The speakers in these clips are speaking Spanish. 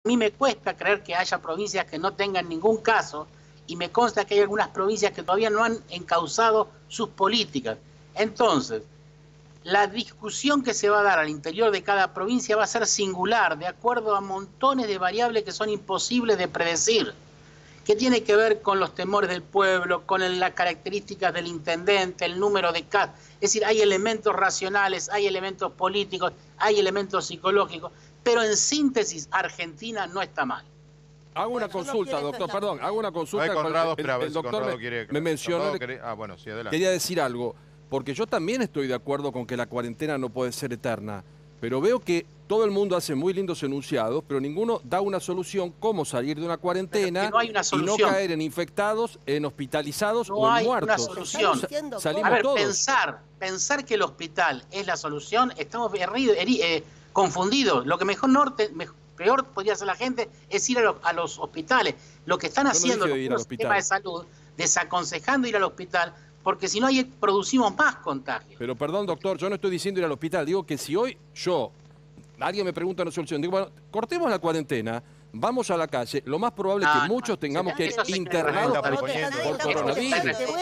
mí me cuesta creer que haya provincias que no tengan ningún caso y me consta que hay algunas provincias que todavía no han encauzado sus políticas. Entonces, la discusión que se va a dar al interior de cada provincia va a ser singular, de acuerdo a montones de variables que son imposibles de predecir, que tiene que ver con los temores del pueblo, con las características del intendente, el número de casos. Es decir, hay elementos racionales, hay elementos políticos, hay elementos psicológicos, pero en síntesis, Argentina no está mal. Hago una consulta, doctor, perdón, hago una consulta. Conrado, El doctor me mencionó, bueno, sí, adelante. quería decir algo, porque yo también estoy de acuerdo con que la cuarentena no puede ser eterna, pero veo que todo el mundo hace muy lindos enunciados, pero ninguno da una solución cómo salir de una cuarentena no hay una y no caer en infectados, en hospitalizados o en muertos. No hay una solución. Salimos a ver, todos. pensar que el hospital es la solución, estamos confundidos. Lo que peor podría hacer la gente es ir a los hospitales. Lo que están haciendo los sistemas de salud, desaconsejando ir al hospital, porque si no ahí producimos más contagios. Pero perdón, doctor, yo no estoy diciendo ir al hospital. Digo que si hoy alguien me pregunta una solución, digo, bueno, cortemos la cuarentena, vamos a la calle, lo más probable es que muchos tengamos que ir internados por coronavirus.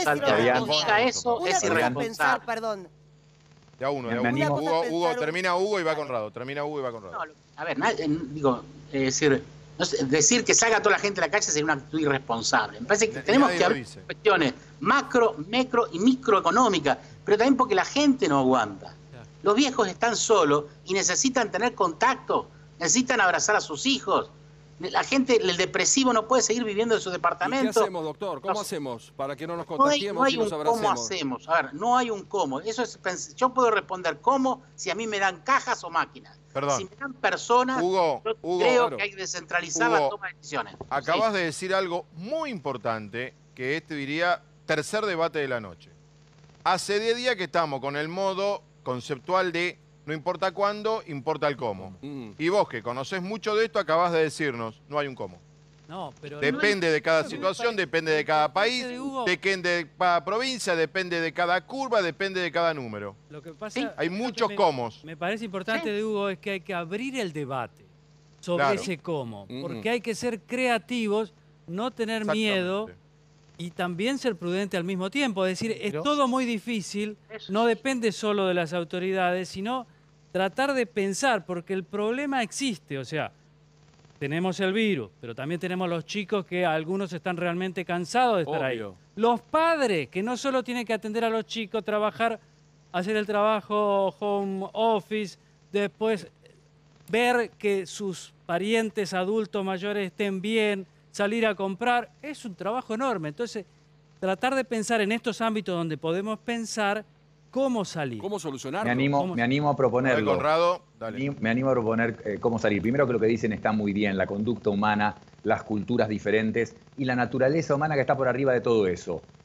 Eso es irresponsable. Perdón. Ya uno. Hugo, termina Hugo y va Conrado. No, a ver, decir que salga toda la gente a la calle sería una actitud irresponsable. Me parece que tenemos que hablar de cuestiones macro, micro y microeconómicas, pero también porque la gente no aguanta. Los viejos están solos y necesitan tener contacto, necesitan abrazar a sus hijos. La gente, el depresivo no puede seguir viviendo en su departamento. ¿Y qué hacemos, doctor? ¿Cómo hacemos para que no nos contagiemos y nos abracemos? ¿Cómo hacemos? A ver, no hay un cómo. Yo puedo responder cómo si a mí me dan cajas o máquinas. Perdón. Si me dan personas, Hugo, creo que hay que descentralizar la toma de decisiones. Acabas de decir algo muy importante, que diría tercer debate de la noche. Hace 10 días que estamos con el modo conceptual de no importa cuándo, importa el cómo. Y vos, que conocés mucho de esto, acabás de decirnos, no hay un cómo. No, pero depende de cada situación, depende de cada país, depende de cada provincia, depende de cada curva, depende de cada número. Lo que pasa, hay muchos cómos. Me parece importante de Hugo es que hay que abrir el debate sobre ese cómo, porque hay que ser creativos, no tener miedo y también ser prudente al mismo tiempo. Es decir, es todo muy difícil, no depende solo de las autoridades, sino tratar de pensar, porque el problema existe, o sea, tenemos el virus, pero también tenemos los chicos que algunos están realmente cansados de estar ahí. Los padres, que no solo tienen que atender a los chicos, trabajar, hacer el trabajo home office, después ver que sus parientes adultos mayores estén bien, salir a comprar, es un trabajo enorme. Entonces, tratar de pensar en estos ámbitos donde podemos pensar cómo salir. ¿Cómo solucionarlo? Me animo a proponerlo. Conrado, dale. Me animo a proponer cómo salir. Primero que lo que dicen está muy bien, la conducta humana, las culturas diferentes y la naturaleza humana que está por arriba de todo eso.